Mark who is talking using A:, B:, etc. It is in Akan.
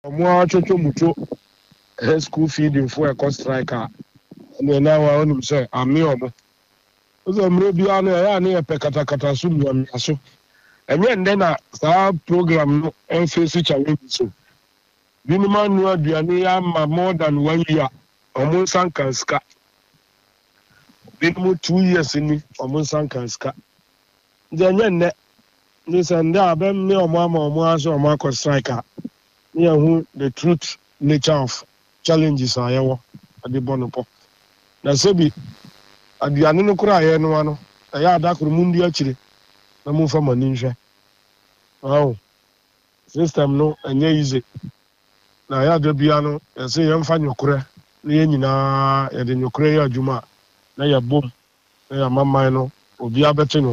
A: Omo chocho mucho school feeding for a cost striker. And now I want to say, I'm me omo. So maybe I know pekata sum so. And then our program no and face challenge so. Minimum no aduane am more than 1 year. Almost sankanska. Minimum 2 years in almost sankanska. Then this and that ben me omo so omo striker. Me who the truth nature of challenges are yawo ade bonopo. Na sebi aduane no kura ye no ano. Ya adakuru mundi akire. Na mu fa mani nhwe. Wow. System no enye easy. Na ya de bia no yesi yemfa nyokure na ye nyina ye de nyokure ya adwuma na ya bom na ya mamman no obi abete no